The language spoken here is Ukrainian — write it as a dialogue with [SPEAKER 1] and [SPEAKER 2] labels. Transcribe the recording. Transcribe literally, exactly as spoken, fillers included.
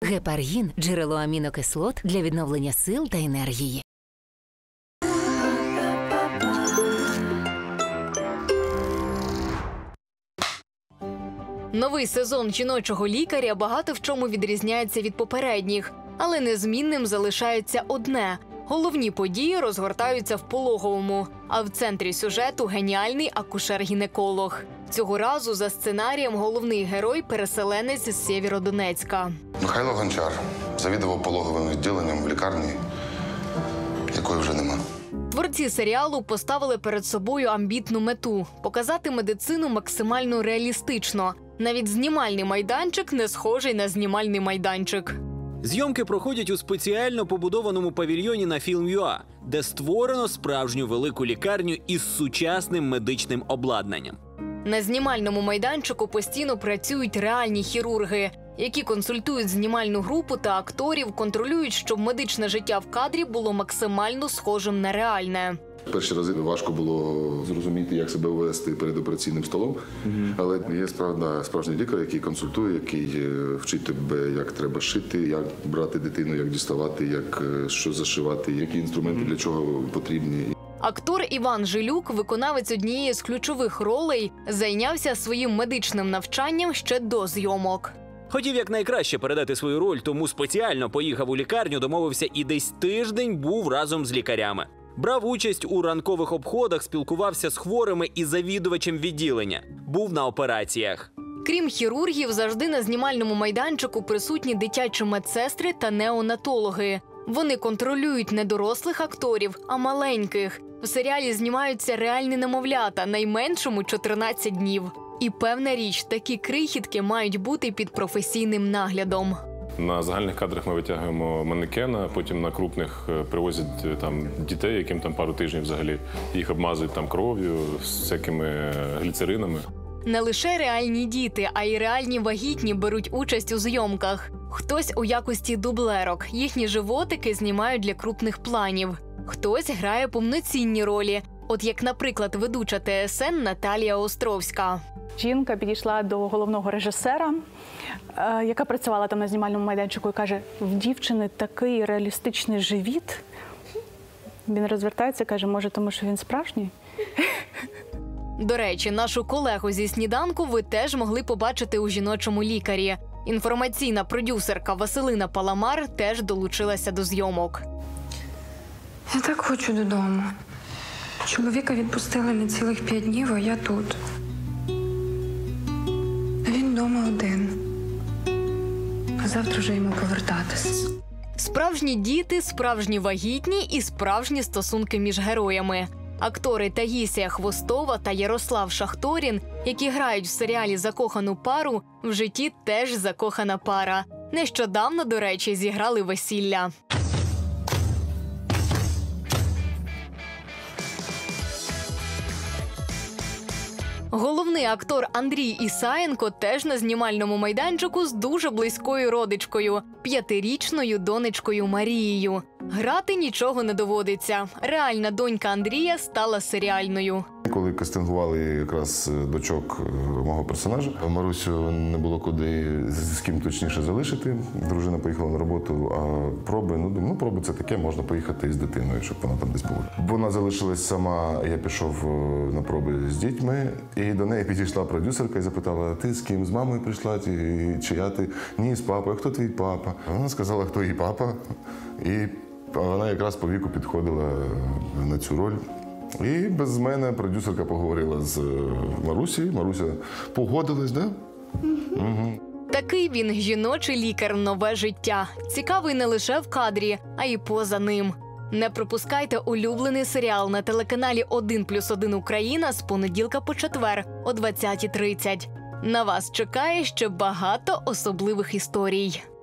[SPEAKER 1] Гепаргін – джерело амінокислот для відновлення сил та енергії.
[SPEAKER 2] Новий сезон «Жіночого лікаря» багато в чому відрізняється від попередніх. Але незмінним залишається одне – головні події розгортаються в пологовому, а в центрі сюжету – геніальний акушер-гінеколог. Цього разу за сценарієм головний герой – переселенець з Сєвєродонецька.
[SPEAKER 3] Михайло Гончар завідував пологовим відділенням в лікарні, якої вже нема.
[SPEAKER 2] Творці серіалу поставили перед собою амбітну мету – показати медицину максимально реалістично. Навіть знімальний майданчик не схожий на знімальний майданчик.
[SPEAKER 4] Зйомки проходять у спеціально побудованому павільйоні на Film.ua, де створено справжню велику лікарню із сучасним медичним обладнанням.
[SPEAKER 2] На знімальному майданчику постійно працюють реальні хірурги, які консультують знімальну групу та акторів, контролюють, щоб медичне життя в кадрі було максимально схожим на реальне.
[SPEAKER 3] Перші рази важко було зрозуміти, як себе вести перед операційним столом. Mm-hmm. Але є справда, справжній лікар, який консультує, який вчить тебе, як треба шити, як брати дитину, як діставати, як що зашивати, які інструменти mm-hmm. для чого потрібні.
[SPEAKER 2] Актор Іван Жилюк, виконавець однієї з ключових ролей, зайнявся своїм медичним навчанням ще до зйомок.
[SPEAKER 4] Хотів якнайкраще передати свою роль, тому спеціально поїхав у лікарню, домовився і десь тиждень був разом з лікарями. Брав участь у ранкових обходах, спілкувався з хворими і завідувачем відділення. Був на операціях.
[SPEAKER 2] Крім хірургів, завжди на знімальному майданчику присутні дитячі медсестри та неонатологи. Вони контролюють не дорослих акторів, а маленьких. В серіалі знімаються реальні немовлята, найменшому – чотирнадцять днів. І певна річ, такі крихітки мають бути під професійним наглядом.
[SPEAKER 5] На загальних кадрах ми витягуємо манекена, потім на крупних привозять там дітей, яким там пару тижнів взагалі. Їх обмазують там кров'ю, з всякими гліцеринами.
[SPEAKER 2] Не лише реальні діти, а й реальні вагітні беруть участь у зйомках. Хтось у якості дублерок, їхні животики знімають для крупних планів. Хтось грає повноцінні ролі, от як, наприклад, ведуча Т С Н Наталія Островська.
[SPEAKER 6] Жінка підійшла до головного режисера, яка працювала там на знімальному майданчику, і каже, в дівчини такий реалістичний живіт. Він розвертається і каже, може, тому що він справжній?
[SPEAKER 2] До речі, нашу колегу зі «Сніданку» ви теж могли побачити у «Жіночому лікарі». Інформаційна продюсерка Василина Паламар теж долучилася до зйомок.
[SPEAKER 7] Я так хочу додому. Чоловіка відпустили на цілих п'ять днів, а я тут. Він вдома один. А завтра вже йому повертатись.
[SPEAKER 2] Справжні діти, справжні вагітні і справжні стосунки між героями. Актори Таїсія Хвостова та Ярослав Шахторін, які грають в серіалі «Закохану пару», в житті теж закохана пара. Нещодавно, до речі, зіграли весілля. Головний актор Андрій Ісаєнко теж на знімальному майданчику з дуже близькою родичкою – п'ятирічною донечкою Марією. Грати нічого не доводиться. Реальна донька Андрія стала серіальною.
[SPEAKER 3] Коли кастингували якраз дочок мого персонажа, Марусю не було куди, з ким точніше залишити. Дружина поїхала на роботу, а проби, ну, ну проби це таке, можна поїхати з дитиною, щоб вона там десь була. Вона залишилась сама, я пішов на проби з дітьми, і до неї підійшла продюсерка і запитала, ти з ким, з мамою прийшла, чи я ти? Ні, з папою, а хто твій папа? Вона сказала, хто її папа, і вона якраз по віку підходила на цю роль. І без мене продюсерка поговорила з Марусею. Маруся погодилась, да? Угу.
[SPEAKER 2] Такий він жіночий лікар «Нове життя». Цікавий не лише в кадрі, а й поза ним. Не пропускайте улюблений серіал на телеканалі один плюс один Україна з понеділка по четвер о двадцятій тридцять. На вас чекає ще багато особливих історій.